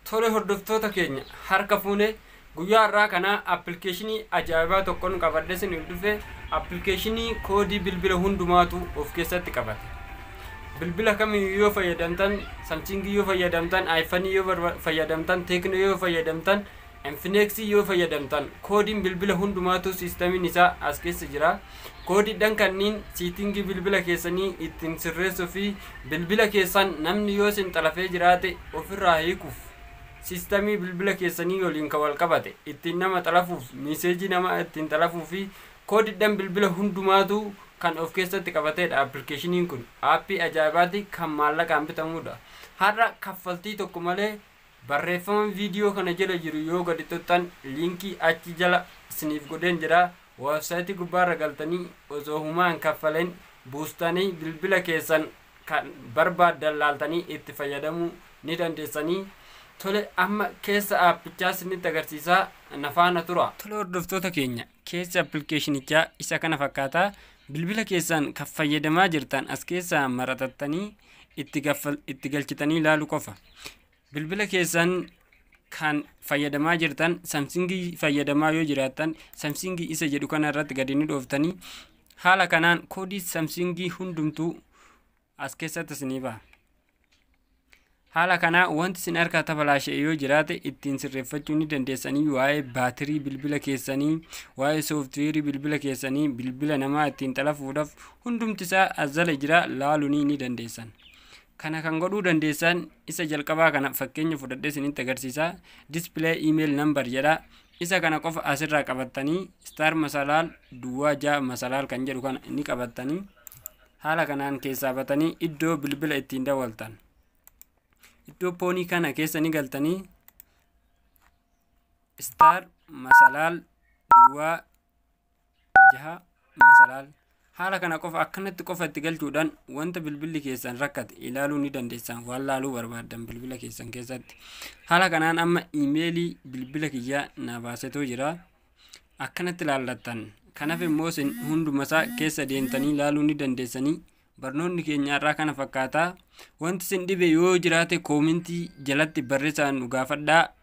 Tole hordoftoota keenya harka fuune guyyaa irraa kana appilikeeshinii ajaa'ibaa tokkoon qabadde isin dhufe appilikeeshinii koodii bilbila hundumaatu of keessatti qabate. Bilbila kamiyyuu yoo fayyadamtan, Samsung yoo fayyadamtan, iPhone yoo fayyadamtan, Tecno yoo fayyadamtan, Infinix yoo fayyadamtan, koodiin bilbila hundumaatu siistamiin isaa as keessa jira. Koodiidhaan kanneen siitingii bilbila keessanii ittiin sirreessuu fi bilbila keessan namni yoo isin xalafee jiraate ofirraa hiikuuf siistamii bilbila keessanii waliin kan wal qabate ittiin nama xalafuuf meeseejii nama ittiin xalafuu fi koodiidhaan bilbila hundumaatu kan of keessatti qabateedha. Appilikeeshiniin kun aappii ajaa'ibaati kan maallaqaan bitamudha. Har'a kaffaltii tokko malee barreeffama viidiyoo kana jala jiru yoo gadi tuttan liinkii achi jala isiniif godheen jira. Websaayitii gubbaarra galtanii osoo humaan kaffaleen buustanii bilbila keessan kan barbaadan laaltanii itti fayyadamuu ni dandeessanii. Tole amma keessa aappichaa isinitti agarsiisaa nafaana tura. Tole hordoftoota keenya keessa appilikeeshinichaa isa kana fakkaataa bilbila keessan kan fayyadamaa jirtan as keessaa maratattanii itti galchitanii ilaaluu qofa. Bilbila keessan kan fayyadamaa jirtan Samsung fayyadamaa yoo jiraattan Samsung isa jedhu kana irratti gadi ni dhooftanii haala kanaan koodii Samsung hundumtuu as keessatti isinii baha. Haala kana wanti isin harkaa tabalaashee yoo jiraate ittiin sirreeffachuu ni dandeessanii waa'ee baatirii bilbila keessanii, waa'ee sooftiweerii bilbila keessanii, bilbila namaa ittiin xalafuudhaaf hundumti isaa as jala jira laaluu ni dandeessan. Kana kan godhuu dandeessan isa jalqabaa kana fakkeenya fudhadhee isinitti agarsiisaa. Display email number jedha. Isa kana qofa asirraa qabattanii star masalaal duwwaa 6 masalaal kan jedhu kana ni qabattanii haala kanaan keessaa batanii iddoo bilbila ittiin dawwaltan. Iddoo poonii kana keessa ni galtanii star masalaal duwwaa 6 masalaal haala kana qofa akkanatti qofa itti galchuudhaan wanta bilbilli keessan rakkate ilaaluu ni dandeessan waan laaluu barbaadan bilbila keessan keessatti. Haala kanaan amma iimeelii bilbila kiyyaa na baasetoo jira. Akkanatti laallattan. Kanaaf immoo isin hundumasaa keessa deemtanii ilaaluu ni dandeessanii. Barnoonni keenya irraa kana fakkaataa. Wanti isin dhibe yoo jiraate koomentii jalatti barreessaan nu gaafadhaa.